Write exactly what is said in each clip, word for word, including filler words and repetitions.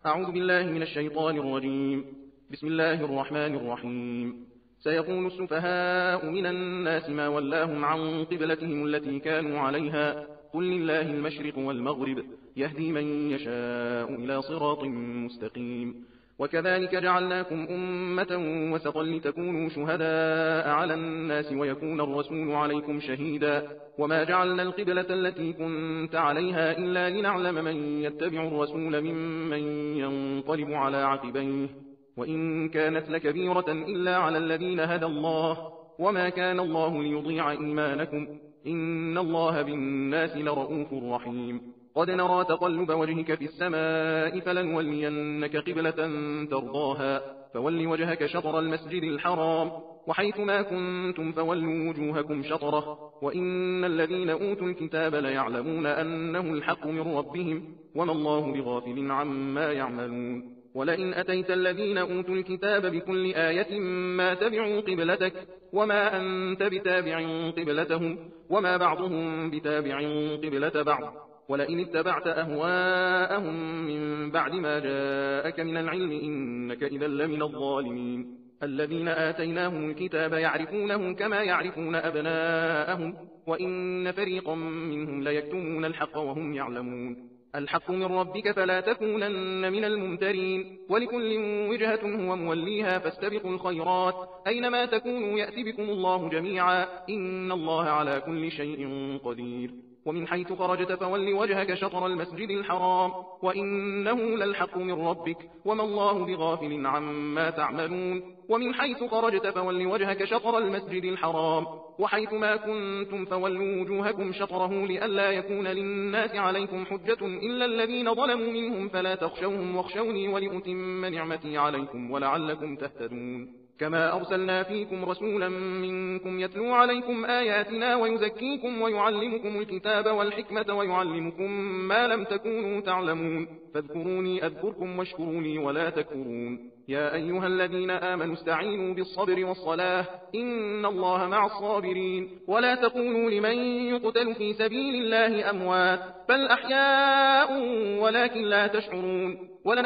أعوذ بالله من الشيطان الرجيم. بسم الله الرحمن الرحيم. سيقول السفهاء من الناس ما ولاهم عن قبلتهم التي كانوا عليها قل لله المشرق والمغرب يهدي من يشاء إلى صراط مستقيم. وكذلك جعلناكم أمة وسطا لتكونوا شهداء على الناس ويكون الرسول عليكم شهيدا وما جعلنا القبلة التي كنت عليها إلا لنعلم من يتبع الرسول ممن ينقلب على عقبيه وإن كانت لكبيرة إلا على الذين هدى الله وما كان الله ليضيع إيمانكم إن الله بالناس لرؤوف رحيم. قد نرى تقلب وجهك في السماء فلنولينك قبلة ترضاها فول وجهك شطر المسجد الحرام وحيث ما كنتم فولوا وجوهكم شطره وإن الذين أوتوا الكتاب ليعلمون أنه الحق من ربهم وما الله بغافل عما يعملون. ولئن أتيت الذين أوتوا الكتاب بكل آية ما تبعوا قبلتك وما أنت بتابع قبلتهم وما بعضهم بتابع قبلة بعض ولئن اتبعت أهواءهم من بعد ما جاءك من العلم إنك إذا لمن الظالمين. الذين آتيناهم الكتاب يعرفونه كما يعرفون أبناءهم وإن فريقا منهم ليكتمون الحق وهم يعلمون. الحق من ربك فلا تكونن من الممترين ولكل وجهة هو موليها فاستبقوا الخيرات أينما تكونوا يأتي بكم الله جميعا إن الله على كل شيء قدير. ومن حيث خرجت فول وجهك شطر المسجد الحرام وإنه للحق من ربك وما الله بغافل عما تعملون. ومن حيث خرجت فول وجهك شطر المسجد الحرام وحيث ما كنتم فولوا وجوهكم شطره لئلا يكون للناس عليكم حجة إلا الذين ظلموا منهم فلا تخشوهم واخشوني ولأتم نعمتي عليكم ولعلكم تهتدون. كما أرسلنا فيكم رسولا منكم يتلو عليكم آياتنا ويزكيكم ويعلمكم الكتاب والحكمة ويعلمكم ما لم تكونوا تعلمون فاذكروني أذكركم واشكروني ولا تكفرون. يا أيها الذين آمنوا استعينوا بالصبر والصلاة إن الله مع الصابرين. ولا تقولوا لمن يقتل في سبيل الله أموات بل أحياء ولكن لا تشعرون.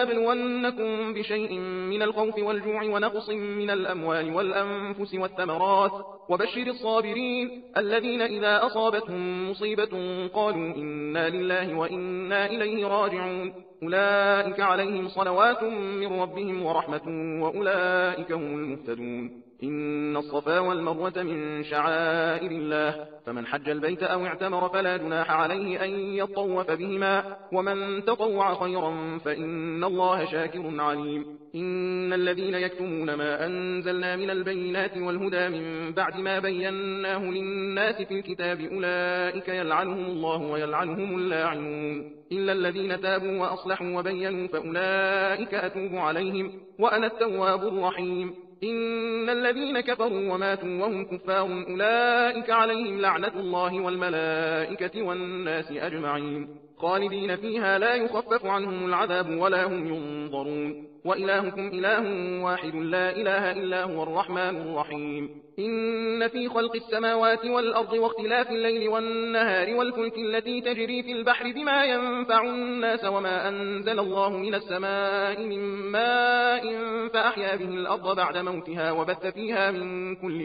ولنبلونكم بشيء من الخوف والجوع ونقص من الأموال والأنفس والثمرات وبشر الصابرين الذين إذا أصابتهم مصيبة قالوا إنا لله وإنا إليه راجعون أولئك عليهم صلوات من ربهم ورحمة وأولئك هم المهتدون. إن الصفا والمروة من شعائر الله فمن حج البيت أو اعتمر فلا جناح عليه أن يطوف بهما ومن تطوع خيرا فإن الله شاكر عليم. إن الذين يكتمون ما أنزلنا من البينات والهدى من بعد ما بيناه للناس في الكتاب أولئك يلعنهم الله ويلعنهم اللاعنون إلا الذين تابوا وأصلحوا وبينوا فأولئك أتوب عليهم وأنا التواب الرحيم. إن الذين كفروا وماتوا وهم كفار أولئك عليهم لعنة الله والملائكة والناس أجمعين خالدين فيها لا يخفف عنهم العذاب ولا هم ينظرون. وإلهكم إله واحد لا إله إلا هو الرحمن الرحيم. إن في خلق السماوات والأرض واختلاف الليل والنهار والفلك التي تجري في البحر بما ينفع الناس وما أنزل الله من السماء من ماء فأحيا به الأرض بعد موتها وبث فيها من كل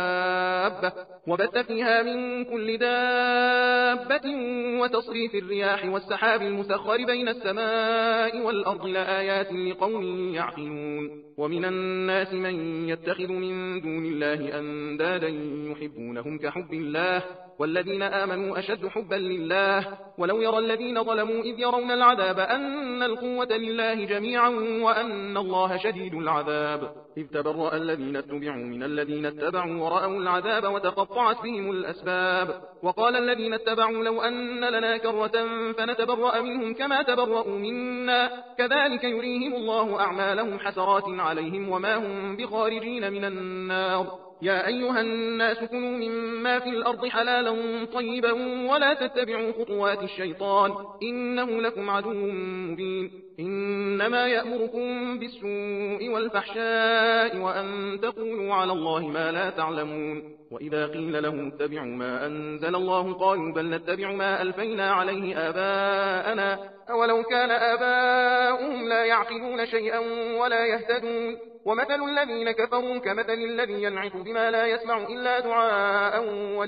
دابة وبث فيها من كل دابة وتصريف الرياح والسحاب المسخر بين السماء والأرض لآيات لقوم يعقلون. ومن الناس من يتخذ من دون الله أندادا يحبونهم كحب الله والذين آمنوا أشد حبا لله ولو يرى الذين ظلموا إذ يرون العذاب أن القوة لله جميعا وأن الله شديد العذاب إذ تبرأ الذين اتبعوا من الذين اتبعوا ورأوا العذاب وتقطعت بهم الأسباب وقال الذين اتبعوا لو أن لنا كرة فنتبرأ منهم كما تبرأوا منا كذلك يريهم الله أعمالهم حسرات عليهم وما هم بخارجين من النار. يا أيها الناس كلوا مما في الأرض حلالا طيبا ولا تتبعوا خطوات الشيطان إنه لكم عدو مبين. إنما يأمركم بالسوء والفحشاء وأن تقولوا على الله ما لا تعلمون. وإذا قيل لهم اتبعوا ما أنزل الله قالوا بل نتبع ما ألفينا عليه آباءنا أولو كان آباؤهم لا يعقلون شيئا ولا يهتدون. ومثل الذين كفروا كمثل الذي ينعق بما لا يسمع إلا دعاء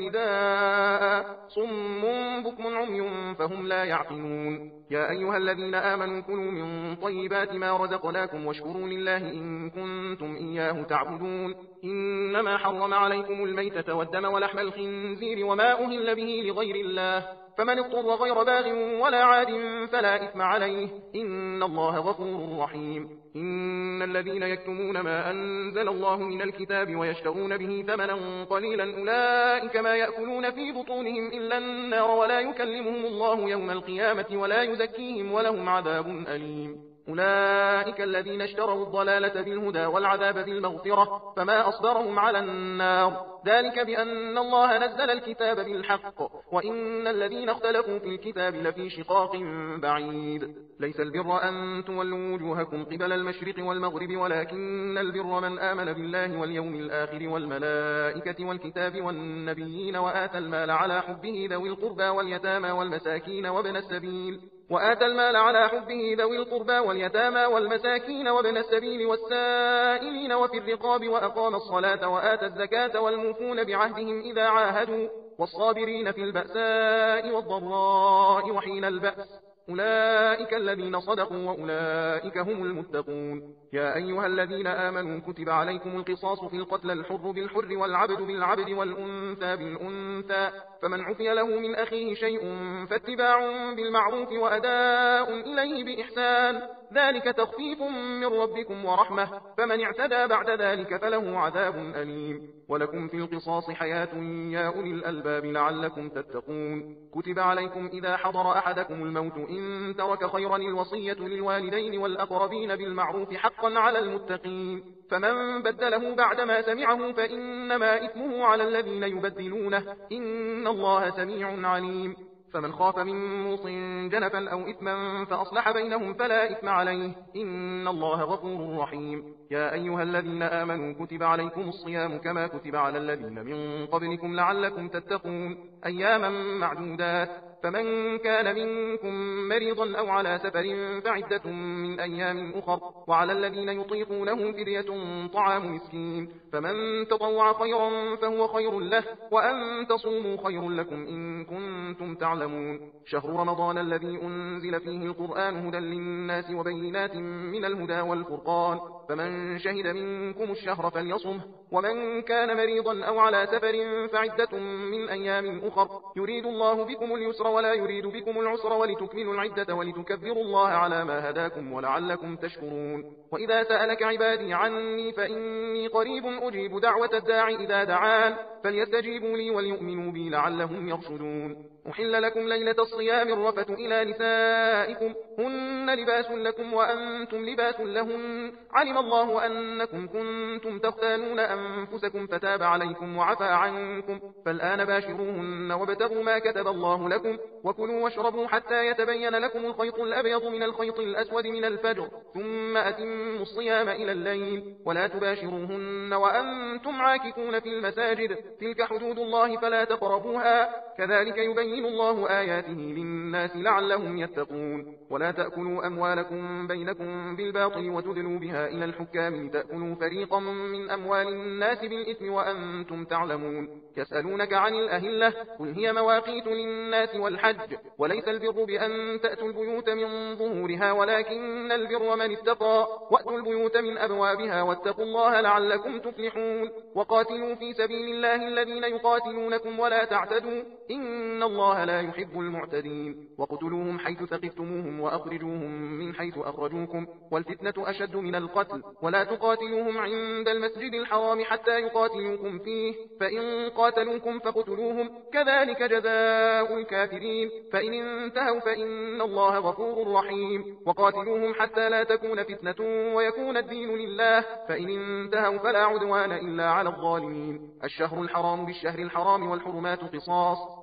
ونداء صم بكم عمي فهم لا يعقلون. يا أيها الذين آمنوا كلوا من طيبات ما رزقناكم واشكروا لله إن كنتم إياه تعبدون. إنما حرم عليكم الميتة والدم ولحم الخنزير وما أهل به لغير الله، فمن اضطر غير باغ ولا عاد فلا إثم عليه، إن الله غفور رحيم. إن الذين يكتمون ما أنزل الله من الكتاب ويشترون به ثمنا قليلا أولئك ما يأكلون في بطونهم إلا النار ولا يكلمهم الله يوم القيامة ولا يزكيهم ولهم عذاب أليم. أولئك الذين اشتروا الضلالة بالهدى والعذاب بالمغفرة فما أصبرهم على النار، ذلك بأن الله نزل الكتاب بالحق وإن الذين اختلفوا في الكتاب لفي شقاق بعيد. ليس البر أن تولوا وجوهكم قبل المشرق والمغرب ولكن البر من آمن بالله واليوم الآخر والملائكة والكتاب والنبيين وآتى المال على حبه ذوي القربى واليتامى والمساكين وابن السبيل وآتى المال على حبه ذوي القربى واليتامى والمساكين وابن السبيل والسائلين وفي الرقاب وأقام الصلاة وآتى الزكاة والموفون بعهدهم إذا عاهدوا والصابرين في البأساء والضراء وحين البأس، أولئك الذين صدقوا وأولئك هم المتقون. يا أيها الذين آمنوا كتب عليكم القصاص في القتل الحر بالحر والعبد بالعبد والأنثى بالأنثى، فمن عفي له من أخيه شيء فاتباع بالمعروف وأداء إليه بإحسان، ذلك تخفيف من ربكم ورحمة، فمن اعتدى بعد ذلك فله عذاب أليم. ولكم في القصاص حياة يا أولي الألباب لعلكم تتقون. كتب عليكم إذا حضر أحدكم الموت إن ترك خيرا الوصية للوالدين والأقربين بالمعروف حقا على المتقين، فمن بدله بعدما سمعه فإنما إثمه على الذين يبدلونه، إن الله سميع عليم. فمن خاف من موص جنفا أو إثما فأصلح بينهم فلا إثم عليه، إن الله غفور رحيم. يا أيها الذين آمنوا كتب عليكم الصيام كما كتب على الذين من قبلكم لعلكم تتقون، أياما معدودات، فمن كان منكم مريضا أو على سفر فعدة من أيام أخر، وعلى الذين يطيقونه فدية طعام مسكين، فمن تطوع خيرا فهو خير له، وأن تصوموا خير لكم إن كنتم تعلمون. شهر رمضان الذي أنزل فيه القرآن هدى للناس وبينات من الهدى والفرقان، فمن شهد منكم الشهر فليصمه، ومن كان مريضا أو على سفر فعدة من أيام أخر، يريد الله بكم اليسر ولا يريد بكم العسر ولتكملوا العدة ولتكبروا الله على ما هداكم ولعلكم تشكرون. وإذا سألك عبادي عني فإني قريب أجيب دعوة الداعي إذا دعان، فليستجيبوا لي وليؤمنوا بي لعلهم يرشدون. أحل لكم ليلة الصيام الرفث إلى نسائكم هن لباس لكم وأنتم لباس لهن، علم الله أنكم كنتم تختانون أنفسكم فتاب عليكم وعفى عنكم، فالآن باشروهن وابتغوا ما كتب الله لكم، وكلوا واشربوا حتى يتبين لكم الخيط الأبيض من الخيط الأسود من الفجر، ثم أتموا الصيام إلى الليل، ولا تباشروهن وأنتم عاكفون في المساجد، تلك حدود الله فلا تقربوها، كذلك يبين الله آياته للناس لعلهم يتقون. ولا تأكلوا أموالكم بينكم بالباطل وتدلوا بها إلى الحكام لتأكلوا فريقا من أموال الناس بالإثم وأنتم تعلمون. يسألونك عن الأهلة قل هي مواقيت للناس والحج، وليس البر بأن تأتوا البيوت من ظهورها ولكن البر من اتقى، وأتوا البيوت من أبوابها واتقوا الله لعلكم تفلحون. وقاتلوا في سبيل الله الذين يقاتلونكم ولا تعتدوا إن الله لا يحب المعتدين. وقتلوهم حيث ثقفتموهم وأخرجوهم من حيث أخرجوكم، والفتنة أشد من القتل، ولا تقاتلوهم عند المسجد الحرام حتى يقاتلوكم فيه، فإن قاتلوكم فاقتلوهم، كذلك جزاء الكافرين، فإن انتهوا فإن الله غفور رحيم. وقاتلوهم حتى لا تكون فتنة ويكون الدين لله، فإن انتهوا فلا عدوان إلا على الظالمين. الشهر الحرام بالشهر الحرام والحرمات قصاص،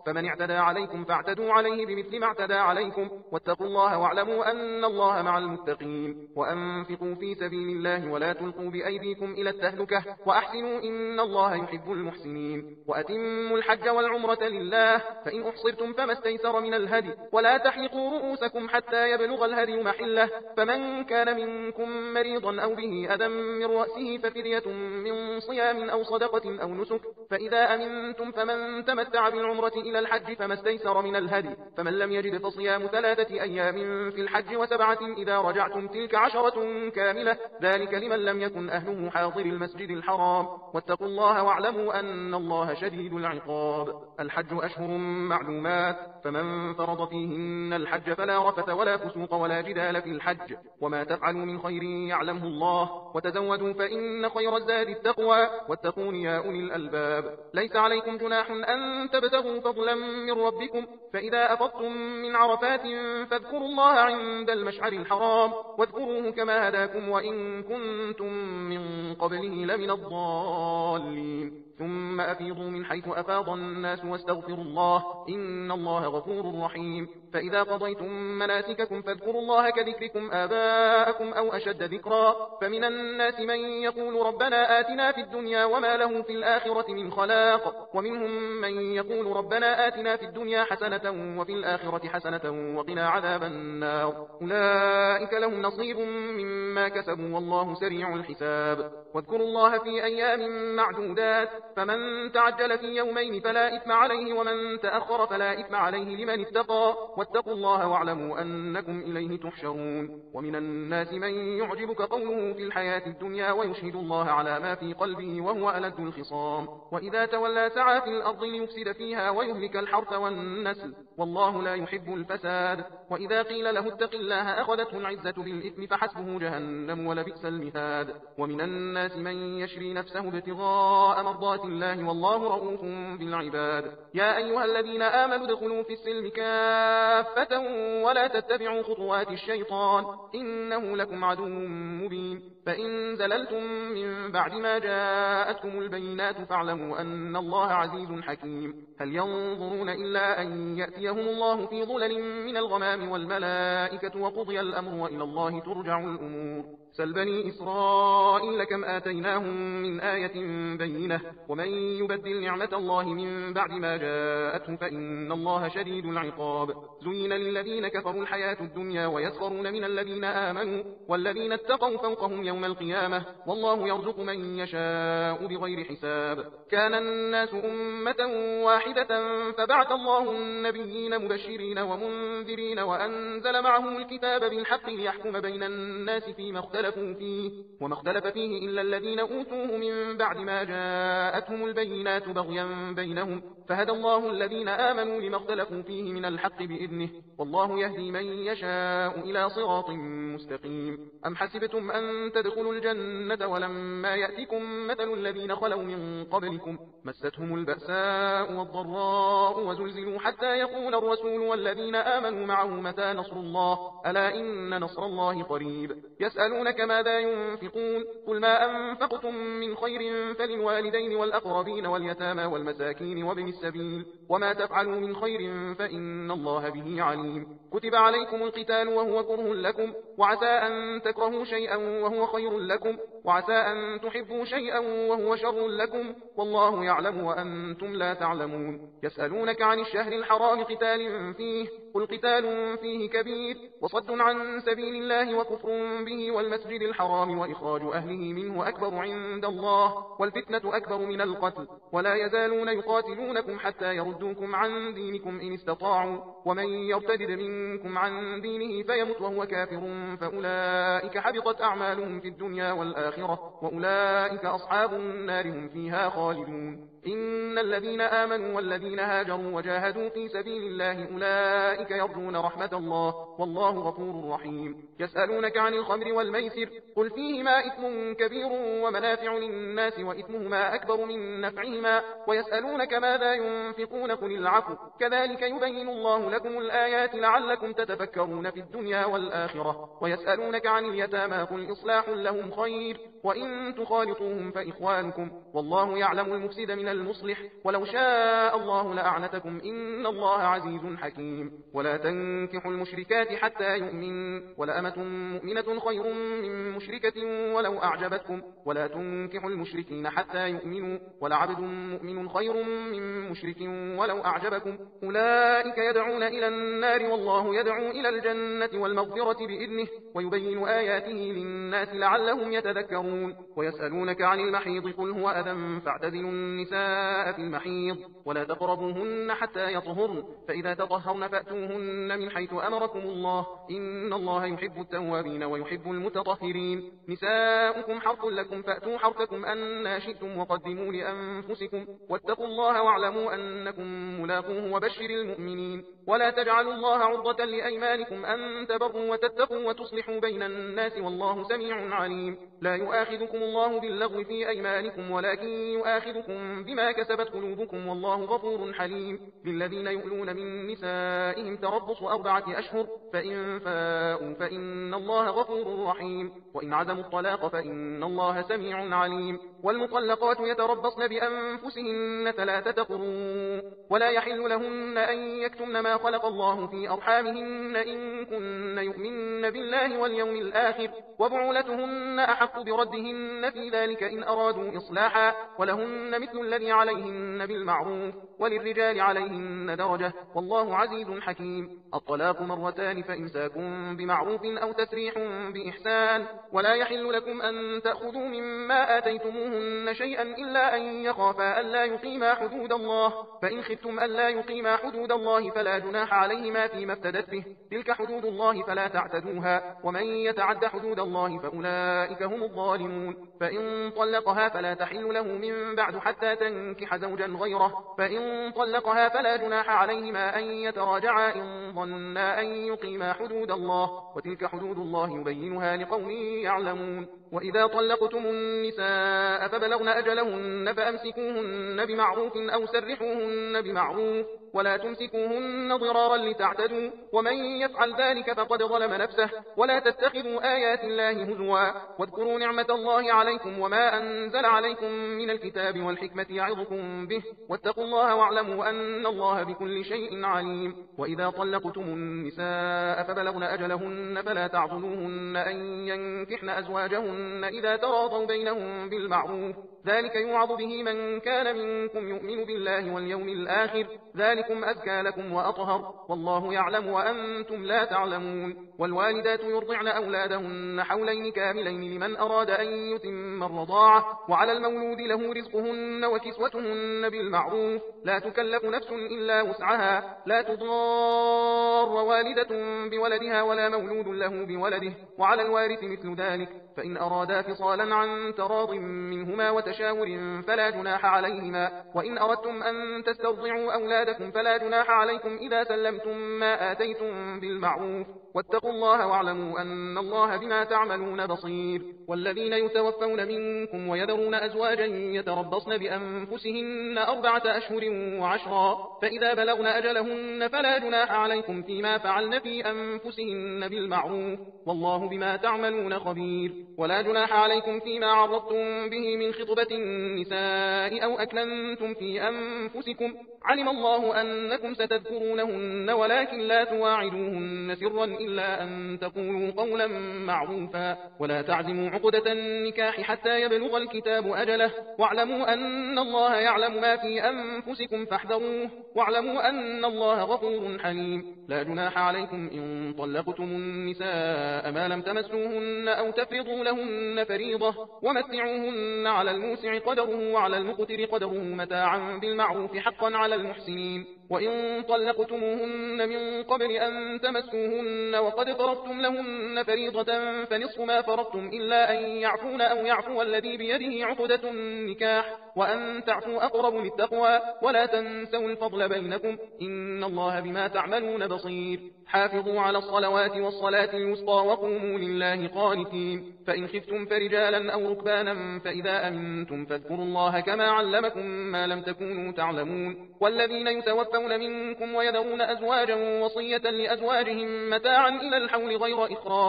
فمن اعتدى عليكم فاعتدوا عليه بمثل ما اعتدى عليكم واتقوا الله واعلموا أن الله مع المتقين وأنفقوا في سبيل الله ولا تلقوا بأيديكم إلى التهلكة وأحسنوا إن الله يحب المحسنين وأتموا الحج والعمرة لله فإن أحصرتم فما استيسر من الهدي ولا تحلقوا رؤوسكم حتى يبلغ الهدي محله فمن كان منكم مريضا أو به أذى من رأسه ففدية من صيام أو صدقة أو نسك فإذا أمنتم فمن تمتع بالعمرة إلى الحج فما استيسر من الهدي فمن لم يجد فصيام ثلاثة أيام في الحج وسبعة إذا رجعتم تلك عشرة كاملة ذلك لمن لم يكن أهله حاضر المسجد الحرام واتقوا الله واعلموا أن الله شديد العقاب الحج أشهر معلومات فمن فرض فيهن الحج فلا رفث ولا فسوق ولا جدال في الحج وما تفعلوا من خير يعلمه الله وتزودوا فإن خير الزاد التقوى واتقون يا أولي الألباب ليس عليكم جناح أن تبتغوا فضلا من ربكم فإذا أفضتم من عرفات فاذكروا الله عند المشعر الحرام واذكروه كما هداكم وإن كنتم من قبله لمن الضالين ثم أفيضوا من حيث أفاض الناس واستغفروا الله إن الله غفور رحيم فإذا قضيتم مناسككم فاذكروا الله كذكركم آباءكم أو أشد ذكرا فمن الناس من يقول ربنا آتنا في الدنيا وما له في الآخرة من خلاق ومنهم من يقول ربنا آتنا في الدنيا حسنة وفي الآخرة حسنة وقنا عذاب النار أولئك لهم نصيب مما كسبوا والله سريع الحساب واذكروا الله في أيام معدودات فمن تعجل في يومين فلا إثم عليه ومن تأخر فلا إثم عليه لمن اتقى واتقوا الله واعلموا أنكم إليه تحشرون ومن الناس من يعجبك قوله في الحياة الدنيا ويشهد الله على ما في قلبه وهو ألد الخصام وإذا تولى سعى في الأرض ليفسد فيها ويهلك الحرث والنسل والله لا يحب الفساد وإذا قيل له اتق الله أخذته العزة بالإثم فحسبه جهنم ولبئس المهاد ومن الناس من يشري نفسه ابتغاء مرضات الله والله رؤوف بالعباد يا أيها الذين آمنوا ادخلوا في السلم كافة ولا تتبعوا خطوات الشيطان إنه لكم عدو مبين فإن زللتم من بعد ما جاءتكم البينات فاعلموا أن الله عزيز حكيم هل ينظرون إلا أن يأتيهم الله في ظلل من الغمام والملائكة وقضي الأمر وإلى الله ترجع الأمور سل بني إسرائيل كم آتيناهم من آية بينة ومن يبدل نعمة الله من بعد ما جاءته فإن الله شديد العقاب زين للذين كفروا الحياة الدنيا ويسخرون من الذين آمنوا والذين اتقوا فوقهم يوم القيامة والله يرزق من يشاء بغير حساب كان الناس أمة واحدة فبعث الله النبيين مبشرين ومنذرين وأنزل معهم الكتاب بالحق ليحكم بين الناس فيما اختلفوا فيه وما اختلف فيه إلا الذين أوتوه من بعد ما جاءتهم البينات بغيا بينهم فهدى الله الذين آمنوا لما اختلفوا فيه من الحق بإذنه والله يهدي من يشاء إلى صراط مستقيم أم حسبتم أن تدخلوا الجنة ولما يأتكم مثل الذين خلوا من قبلكم مستهم البأساء والضراء وزلزلوا حتى يقول الرسول والذين آمنوا معه متى نصر الله ألا إن نصر الله قريب يسألونك ماذا ينفقون قل ما أنفقتم من خير فللوالدين والأقربين واليتامى والمساكين وابن السبيل وما تفعلوا من خير فإن الله به عليم كتب عليكم القتال وهو كره لكم وعسى أن تكرهوا شيئا وهو خير لكم وعسى أن تحبوا شيئا وهو شر لكم والله يعلم وأنتم لا تعلمون يسألونك عن الشهر الحرام قتال فيه قل قتال فيه كبير وصد عن سبيل الله وكفر به والمسجد الحرام وإخراج أهله منه أكبر عند الله والفتنة أكبر من القتل ولا يزالون يقاتلونكم حتى يردوكم عن دينكم إن استطاعوا ومن يرتد منكم عن دينه فيمت وهو كافر فأولئك حبطت أعمالهم في الدنيا والآخرة وأولئك أصحاب النار هم فيها خالدون إن الذين آمنوا والذين هاجروا وجاهدوا في سبيل الله أولئك يرجون رحمة الله والله غفور رحيم يسألونك عن الخمر والميسر قل فيهما إثم كبير ومنافع للناس وإثمهما أكبر من نفعهما ويسألونك ماذا ينفقون قل العفو كذلك يبين الله لكم الآيات لعلكم تتفكرون في الدنيا والآخرة ويسألونك عن اليتامى قل إصلاح لهم خير وإن تخالطوهم فإخوانكم والله يعلم المفسد من المصلح، ولو شاء الله لأعنتكم إن الله عزيز حكيم. ولا تنكحوا المشركات حتى يؤمن، ولأمة مؤمنة خير من مشركة ولو أعجبتكم، ولا تنكحوا المشركين حتى يؤمنوا، ولعبد مؤمن خير من مشرك ولو أعجبكم. أولئك يدعون إلى النار والله يدعو إلى الجنة والمغفرة بإذنه، ويبين آياته للناس لعلهم يتذكرون. ويسألونك عن المحيض قل هو أذى فاعتزلوا النساء في المحيض ولا تقربوهن حتى يطهرن، فإذا تطهرن فأتوهن من حيث أمركم الله إن الله يحب التوابين ويحب المتطهرين. نساؤكم حرث لكم فأتوا حرثكم أن شئتم وقدموا لأنفسكم واتقوا الله واعلموا أنكم ملاقوه وبشر المؤمنين. ولا تجعلوا الله عرضة لأيمانكم أن تبروا وتتقوا وتصلحوا بين الناس والله سميع عليم. لا يؤاخذكم الله باللغو في أيمانكم ولكن يؤاخذكم بما كسبت قلوبكم والله غفور حليم. للذين يؤلون من نسائهم تربص أربعة أشهر فإن فاءوا فإن الله غفور رحيم. وإن عزموا الطلاق فإن الله سميع عليم. والمطلقات يتربصن بأنفسهن ثلاثة قروء ولا يحل لهن أن يكتمن ما خلق الله في أرحامهن إن كن يؤمن بالله واليوم الآخر، وبعولتهن أحق بردهن في ذلك إن أرادوا إصلاحا، ولهن مثل الذي عليهن بالمعروف وللرجال عليهن درجة والله عزيز حكيم. الطلاق مرتان فإمساكم بمعروف أو تسريح بإحسان. ولا يحل لكم أن تأخذوا مما آتيتموهن شيئا إلا أن يخافا ألا يقيما حدود الله، فإن خفتم ألا يقيما حدود الله فلا جناح عليهما فيما افتدت به، تلك حدود الله فلا تعتدوها، ومن يتعد حدود الله فأولئك هم الظالمون. فإن طلقها فلا تحل له من بعد حتى تنكح زوجا غيره، فإن طلقها فلا جناح عليهما أن يتراجعا إن ظنا أن يقيما حدود الله، وتلك حدود الله يبينها لقوم يعلمون. وإذا طلقتم النساء فبلغن أجلهن فأمسكوهن بمعروف أو سرحوهن بمعروف ولا تمسكوهن ضرارا لتعتدوا، ومن يفعل ذلك فقد ظلم نفسه. ولا تتخذوا آيات الله هزوا، واذكروا نعمة الله عليكم وما أنزل عليكم من الكتاب والحكمة يعظكم به، واتقوا الله واعلموا أن الله بكل شيء عليم. وإذا طلقتم النساء فبلغن أجلهن فلا تعضلوهن أن ينكحن أزواجهن إذا تراضوا بينهم بالمعروف، ذلك يوعظ به من كان منكم يؤمن بالله واليوم الآخر، ذلكم أزكى لكم وأطهر، والله يعلم وأنتم لا تعلمون. والوالدات يرضعن أولادهن حولين كاملين لمن أراد أن يتم الرضاعة، وعلى المولود له رزقهن وكسوتهن بالمعروف، لا تكلف نفس إلا وسعها، لا تضار والدة بولدها ولا مولود له بولده، وعلى الوارث مثل ذلك، فإن أرادا فصالا عن تراض منهما وتشاور فلا جناح عليهما. وإن أردتم أن تسترضعوا أولادكم فلا جناح عليكم إذا سلمتم ما آتيتم بالمعروف، واتقوا الله واعلموا أن الله بما تعملون بصير. والذين يتوفون منكم ويذرون أزواجا يتربصن بأنفسهن أربعة أشهر وعشرا، فإذا بلغن أجلهن فلا جناح عليكم فيما فعلن في أنفسهن بالمعروف، والله بما تعملون خبير. ولا جناح عليكم فيما عرضتم به من خطبة النساء أو أكننتم في أنفسكم، علم الله أنكم ستذكرونهن ولكن لا تواعدوهن سرا إلا أن تقولوا قولا معروفا. ولا تعزموا عقدة النكاح حتى يبلغ الكتاب أجله، واعلموا أن الله يعلم ما في أنفسكم فاحذروه، واعلموا أن الله غفور حليم. لا جناح عليكم إن طلقتم النساء ما لم تمسوهن أو تفرضوا لهن فريضة، ومتعوهن على الموسع قدره وعلى المقتر قدره متاعا بالمعروف حقا على المحسنين. وإن طلقتموهن من قبل أن تمسوهن وقد فرضتم لهن فريضة فنصف ما فرضتم إلا أن يعفون أو يعفو الذي بيده عقدة النكاح، وأن تعفوا أقرب للتقوى، ولا تنسوا الفضل بينكم إن الله بما تعملون بصير. حافظوا على الصلوات والصلاة الوسطى وقوموا لله قانتين. فإن خفتم فرجالا أو ركبانا فإذا أمنتم فاذكروا الله كما علمكم ما لم تكونوا تعلمون. والذين يتوفون منكم ويذرون أزواجا وصية لأزواجهم متاعا إلى الحول غير إخراج،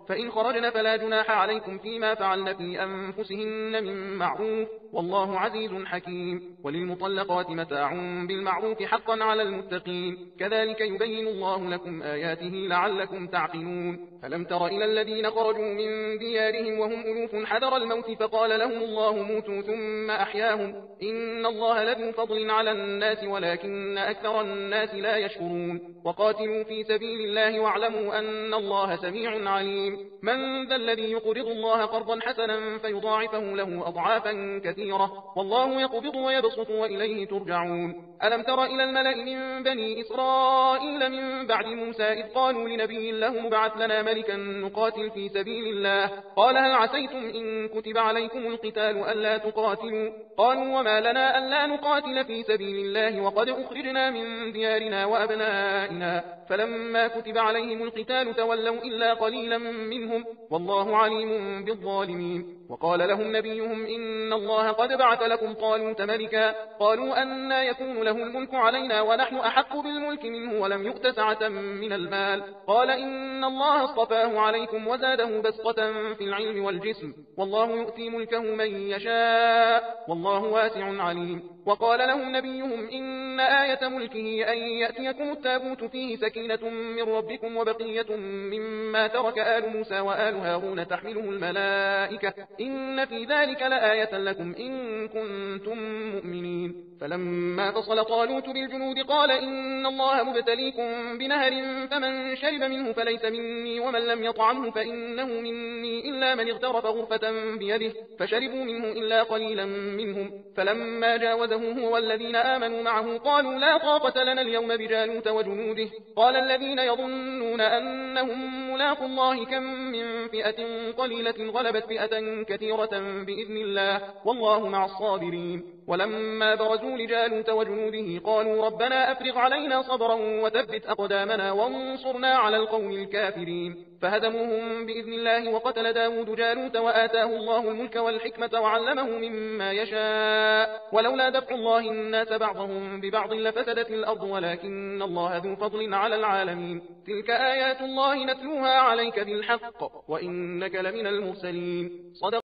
فإن خرجن فلا جناح عليكم فيما فعلن في أنفسهن من معروف والله عزيز حكيم. وللمطلقات متاع بالمعروف حقا على المتقين كذلك يبين الله لكم آياته لعلكم تعقلون. فلم تر إلى الذين خرجوا من ديارهم وهم ألوف حذر الموت فقال لهم الله موتوا ثم أحياهم إن الله لذو فضل على الناس ولكن أكثر الناس لا يشكرون. وقاتلوا في سبيل الله واعلموا أن الله سميع عليم. من ذا الذي يقرض الله قرضا حسنا فيضاعفه له أضعافا كثيرة والله يقبض ويبسط وإليه ترجعون. ألم تر إلى الملأ من بني إسرائيل من بعد موسى إذ قالوا لنبي له ابعث لنا ملكا نقاتل في سبيل الله قال هل عسيتم إن كتب عليكم القتال ألا تقاتلوا قالوا وما لنا ألا نقاتل في سبيل الله وقد أخرجنا من ديارنا وأبنائنا فلما كتب عليهم القتال تولوا إلا قليلا منهم والله عليم بالظالمين. وقال لهم نبيهم إن الله قد بعث لكم طالوت ملكا قالوا أنى يكون له الملك علينا ونحن أحق بالملك منه ولم يؤت سعة من المال قال إن الله اصطفاه عليكم وزاده بسطة في العلم والجسم والله يؤتي ملكه من يشاء والله واسع عليم. وقال لهم نبيهم إن آية ملكه أن يأتيكم التابوت فيه سكينة من ربكم وبقية مما ترك آل موسى وآل هارون تحمله الملائكة إن في ذلك لآية لكم إن كنتم مؤمنين. فلما فصل طالوت بالجنود قال إن الله مبتليكم بنهر فمن شرب منه فليس مني ومن لم يطعمه فإنه مني إلا من اغترف غرفة بيده فشربوا منه إلا قليلا منهم فلما جاوزه هو والذين آمنوا معه قالوا لا طاقة لنا اليوم بجالوت وجنوده قال الذين يظنون أنهم ملاقوا الله كم من فئة قليلة غلبت فئة كثيرة بإذن الله والله مع الصابرين. ولما برزوا لجالوت وجنوده قالوا ربنا أفرغ علينا صبرا وثبت أقدامنا وانصرنا على القوم الكافرين فهزموهم بإذن الله. وقتل داود جالوت وآتاه الله الملك والحكمة وعلمه مما يشاء ولولا دفع الله الناس بعضهم ببعض لفسدت الأرض ولكن الله ذو فضل على العالمين. تلك آيات الله نتلوها عليك بالحق وإنك لمن المرسلين. صدق